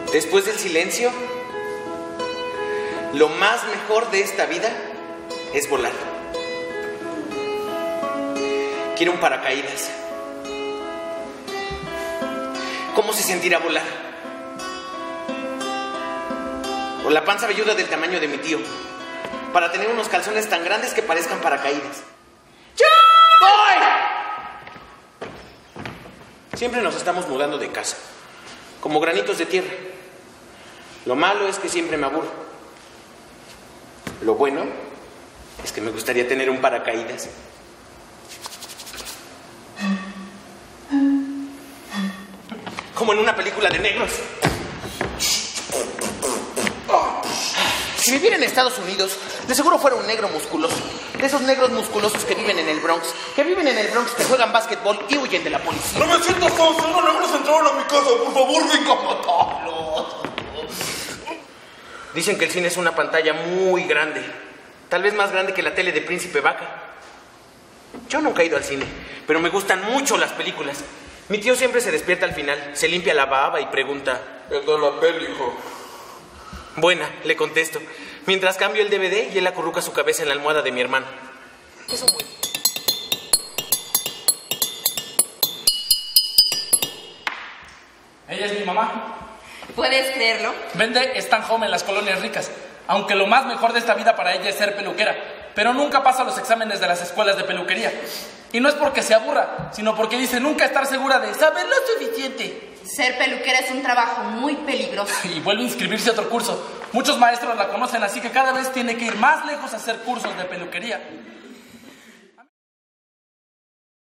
Después del silencio, lo más mejor de esta vida es volar. Quiero un paracaídas. ¿Cómo se sentirá volar? O la panza velluda del tamaño de mi tío, para tener unos calzones tan grandes que parezcan paracaídas. ¡Ya voy! Siempre nos estamos mudando de casa, como granitos de tierra. Lo malo es que siempre me aburro. Lo bueno es que me gustaría tener un paracaídas. Como en una película de negros. Si viviera en Estados Unidos, de seguro fuera un negro musculoso. De esos negros musculosos que viven en el Bronx. Que juegan básquetbol y huyen de la policía. No me siento solo, los negros entraron a mi casa. Por favor, venga a matarlos. Dicen que el cine es una pantalla muy grande. Tal vez más grande que la tele de Príncipe Vaca. Yo nunca he ido al cine, pero me gustan mucho las películas. Mi tío siempre se despierta al final, se limpia la baba y pregunta: ¿qué tal la peli, hijo? Buena, le contesto, mientras cambio el DVD y él acurruca su cabeza en la almohada de mi hermano. Eso es bueno. Ella es mi mamá. ¿Puedes creerlo? Vende Stan Home en las colonias ricas, aunque lo más mejor de esta vida para ella es ser peluquera, pero nunca pasa los exámenes de las escuelas de peluquería. Y no es porque se aburra, sino porque dice nunca estar segura de saber lo suficiente. Ser peluquera es un trabajo muy peligroso. Y vuelve a inscribirse a otro curso. Muchos maestros la conocen, así que cada vez tiene que ir más lejos a hacer cursos de peluquería.